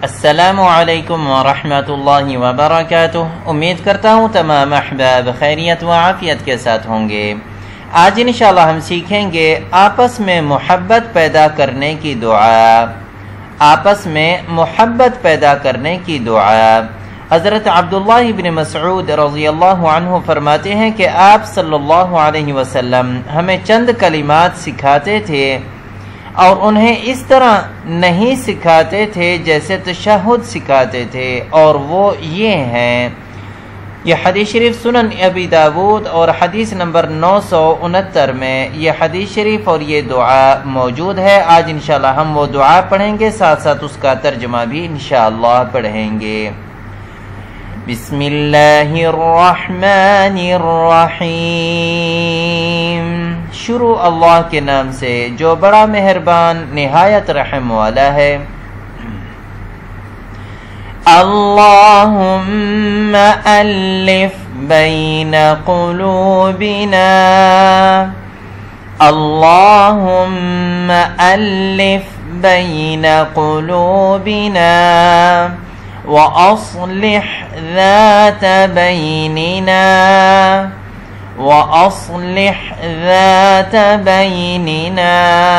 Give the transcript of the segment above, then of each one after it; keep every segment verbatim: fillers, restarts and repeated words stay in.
अस्सलामु अलैकुम व रहमतुल्लाहि व बरकातुहू। उम्मीद करता हूँ तमाम अहबाब खैरियत व आफियत के साथ होंगे। आज इंशाअल्लाह हम सीखेंगे आपस में मोहब्बत पैदा करने की दुआ। आपस में मोहब्बत पैदा करने की दुआ। हज़रत अब्दुल्लाह इब्न मसऊद रज़ियल्लाहु अन्हु फरमाते हैं कि आप सल्लल्लाहु अलैहि वसल्लम हमें चंद कलिमात सिखाते थे और उन्हें इस तरह नहीं सिखाते थे जैसे तशहुद सिखाते थे, और वो ये हैं। यह हदीस शरीफ सुनन अबी दाऊद और हदीस नंबर नौ सौ उनहत्तर में यह हदीस शरीफ और ये दुआ मौजूद है। आज इंशाअल्लाह हम वो दुआ पढ़ेंगे, साथ साथ उसका तर्जुमा भी इंशाअल्लाह पढ़ेंगे। बिस्मिल्लाहिर रहमानिर रहीम। शुरू अल्लाह के नाम से जो बड़ा मेहरबान निहायत रहम वाला है। अल्लाहुम्मा अल्लिफ बैन कुलूबिना। अल्लाहुम्मा अल्लिफ बैन कुलूबिना व अस्लिह ज़ात बैनिना व अस्लिह ज़ात बैनिना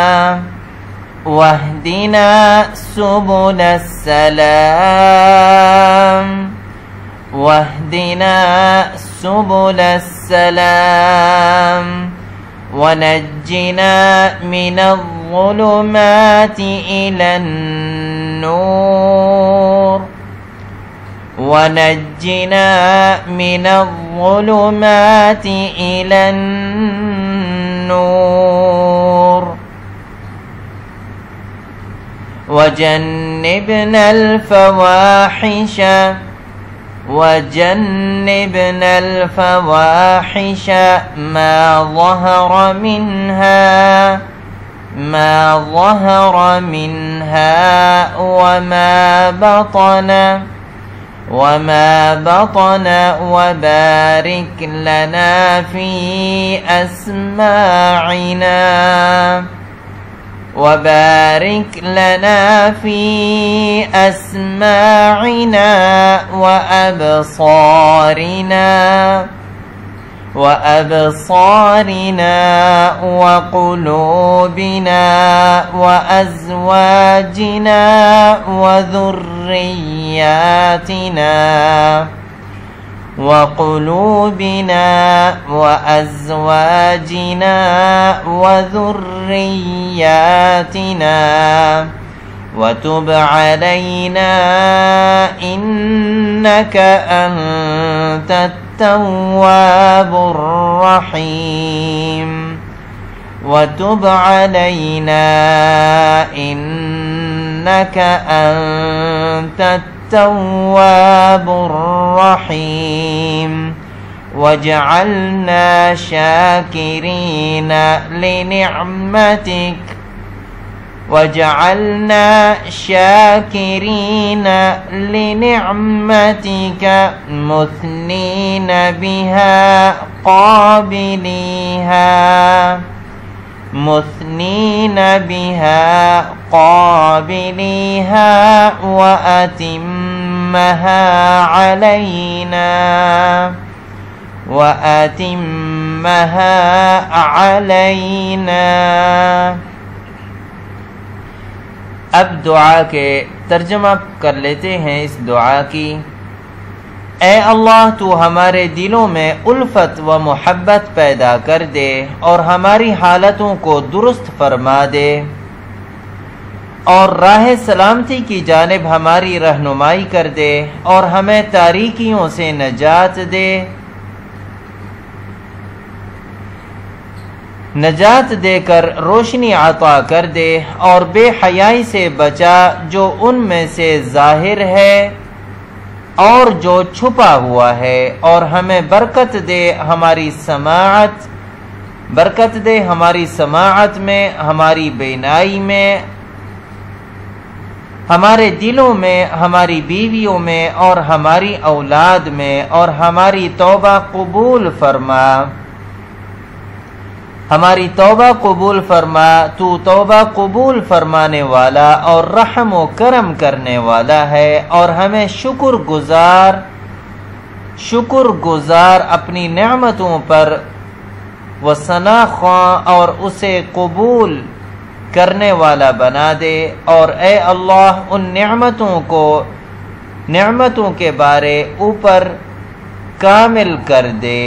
वहदिना सुबुलस्सलाम वहदिना सुबुलस्सलाम वनज्जिना मिनज़्ज़ुलुमाति इलन्नूर वनज्जिना मिनज़्ज़ुलुमाति इलन्नूर वजन्निबनल फवाहिश वजन्निबनल फवाहिश मा ज़हर मिन्हा मा ज़हर मिन्हा वमा बतन वमा बतन वबारिक लना फी अस्माइना वबारिक लना फी अस्माइना व अबसारिना व अबसारिना व कुलूबिना व अज़वाजिना व ज़ुर्रिय्यातिना व कुलूबिना व अज़वाजिना व ज़ुर्रिय्यातिना व तुब अलैना इन्नका अंतत तव्वाबुर रहीम व तुब अलैना इन्नका अंतत तव्वाबुर रहीम वजअलना शाकिरीना लिनिअमतिक वजअलना शाकिरीना लिनिअमतिक मुस्नीना बिहा काबिलीहा मुस्नीना बिहा काबिलीहा व अतिम्महा अलैना व अतिम्महा अलैना। अब दुआ के तर्जुमा कर लेते हैं इस दुआ की। ए अल्लाह, तू हमारे दिलों में उल्फत व मोहब्बत पैदा कर दे और हमारी हालतों को दुरुस्त फरमा दे और राह सलामती की जानिब हमारी रहनुमाई कर दे और हमें तारीकियों से नजात दे नजात देकर रोशनी अता कर दे और बेहयाई से बचा जो उनमें से जाहिर है और जो छुपा हुआ है, और हमें बरकत दे हमारी समाअत बरकत दे हमारी समाअत में, हमारी बेनाई में, हमारे दिलों में, हमारी बीवियों में और हमारी औलाद में, और हमारी तौबा कबूल फरमा। ہماری توبہ قبول فرما، تو توبہ قبول فرمانے والا اور رحم و کرم کرنے والا ہے، اور ہمیں شکر گزار شکر گزار اپنی نعمتوں پر و ثنا خواں اور اسے قبول کرنے والا بنا دے، اور اے اللہ ان نعمتوں کو نعمتوں کے بارے اوپر کامل کر دے۔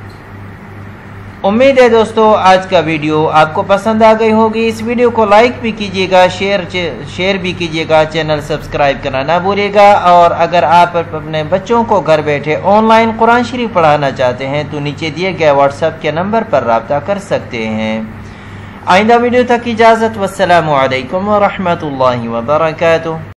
امید ہے دوستو آج کا ویڈیو آپ کو پسند آ گئی ہوگی۔ اس ویڈیو کو لائک بھی کیجیے گا، شیئر شیئر بھی کیجیے گا، چینل سبسکرائب کرنا نہ بھولیے گا، اور اگر آپ اپنے بچوں کو گھر بیٹھے آن لائن قرآن شریف پڑھانا چاہتے ہیں تو نیچے دیے گئے واٹس ایپ کے نمبر پر رابطہ کر سکتے ہیں۔ آئندہ ویڈیو تک اجازت، والسلام علیکم ورحمۃ اللہ وبرکاتہ۔